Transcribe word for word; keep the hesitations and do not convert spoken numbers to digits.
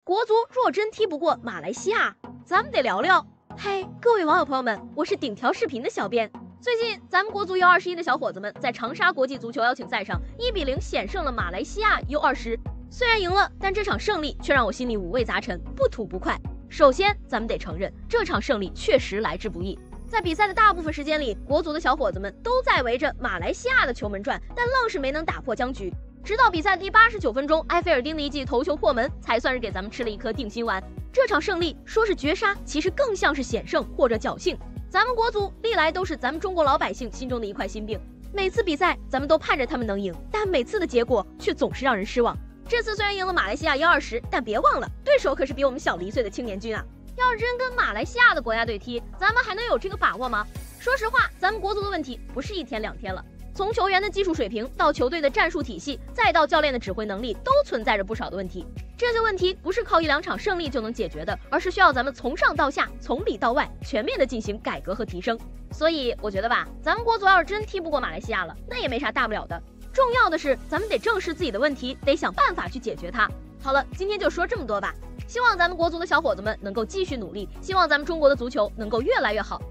国足若真踢不过马来西亚，咱们得聊聊。嘿，各位网友朋友们，我是顶条视频的小编。最近咱们国足 U 二十一的小伙子们在长沙国际足球邀请赛上一比零险胜了马来西亚 U 二十。虽然赢了，但这场胜利却让我心里五味杂陈，不吐不快。首先，咱们得承认，这场胜利确实来之不易。在比赛的大部分时间里，国足的小伙子们都在围着马来西亚的球门转，但愣是没能打破僵局。直到比赛第八十九分钟，埃菲尔丁的一记头球破门，才算是给咱们吃了一颗定心丸。这场胜利说是绝杀，其实更像是险胜或者侥幸。咱们国足历来都是咱们中国老百姓心中的一块心病，每次比赛咱们都盼着他们能赢，但每次的结果却总是让人失望。这次虽然赢了马来西亚 U 二十，但别忘了，对手可是比我们小了一岁的青年军啊！要是真跟马来西亚的国家队踢，咱们还能有这个把握吗？说实话，咱们国足的问题不是一天两天了。从球员的技术水平到球队的战术体系，再到教练的指挥能力，都存在着不少的问题。这些问题不是靠一两场胜利就能解决的，而是需要咱们从上到下，从里到外，全面的进行改革和提升。所以我觉得吧，咱们国足要是真踢不过马来西亚了，那也没啥大不了的。重要的是，咱们得正视自己的问题，得想办法去解决它。好了，今天就说这么多吧。希望咱们国足的小伙子们能够继续努力，希望咱们中国的足球能够越来越好。